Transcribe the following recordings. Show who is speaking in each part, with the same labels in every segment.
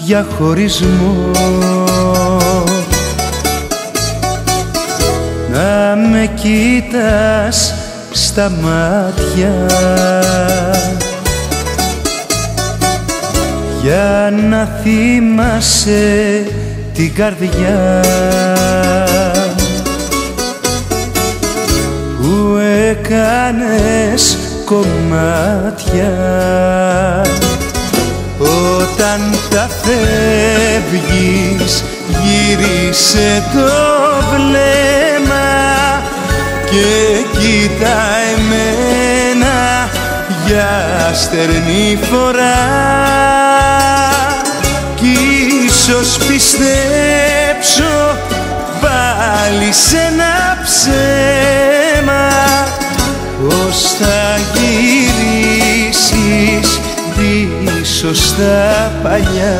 Speaker 1: για χωρισμό, να με κοίτας στα μάτια για να θυμάσαι την καρδιά που έκανες κομμάτια. Όταν θα φεύγεις γύρισε το βλέμμα και κοίτα εμένα για στερνή φορά κι ίσως πιστέψω πάλι σε ένα ψέμα πως θα γυρίσεις πίσω στα παλιά.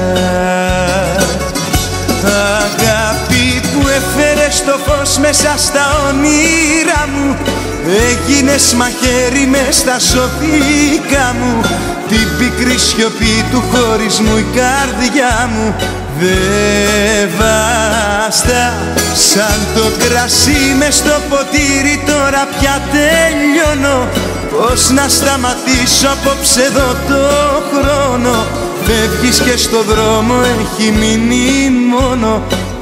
Speaker 1: Αγάπη που έφερες το φως μέσα στα όνειρά μου, έγινες μαχαίρι μες στα σωθήκα μου. Την πικρή σιωπή του χωρισμού η καρδιά μου δε βάστα σαν το κρασί μες στο ποτήρι. Τώρα πια τελειώνω, πώς να σταματήσω απόψε εδώ το χρόνο. Φεύγεις και στο δρόμο έχει μείνει μόνο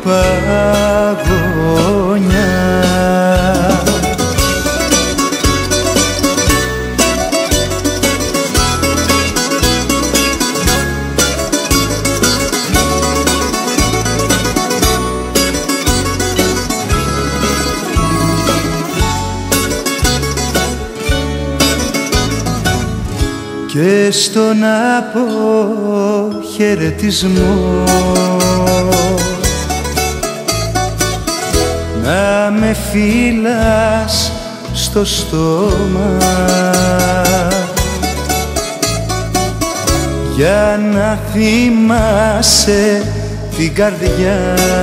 Speaker 1: παγωνιά. Και στον αποχαιρετισμό να με φύλας στο στόμα για να θυμάσαι την καρδιά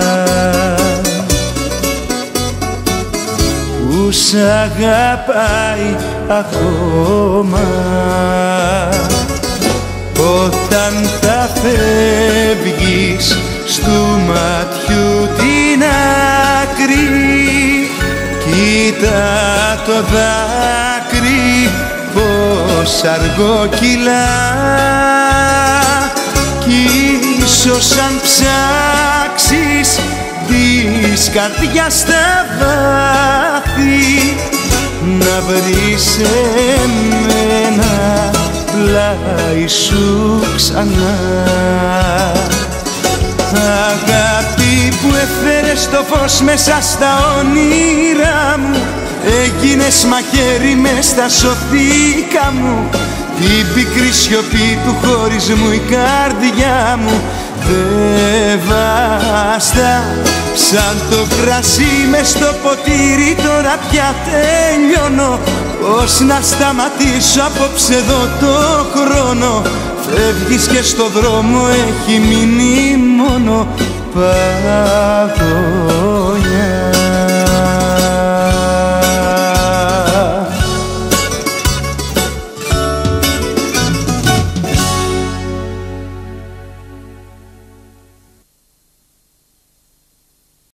Speaker 1: που σ' αγαπάει ακόμα. Όταν θα φεύγεις στου ματιού την άκρη, κοίτα το δάκρυ πως αργό κυλά κι ίσως αν ψάξεις της καρδιάς στα βάθη να βρεις εμένα πλάι σου ξανά. Αγάπη που έφερες το φως μέσα στα όνειρά μου, έγινες μαχαίρι μες στα σωθήκα μου. Την πικρή σιωπή του χωρισμού η καρδιά μου δε βάστα σαν το κρασί μες στο ποτήρι. Τώρα πια τελειώνω, πώς να σταματήσω απόψε εδώ το χρόνο. Φεύγεις και στο δρόμο έχει μείνει μόνο παγωνιά.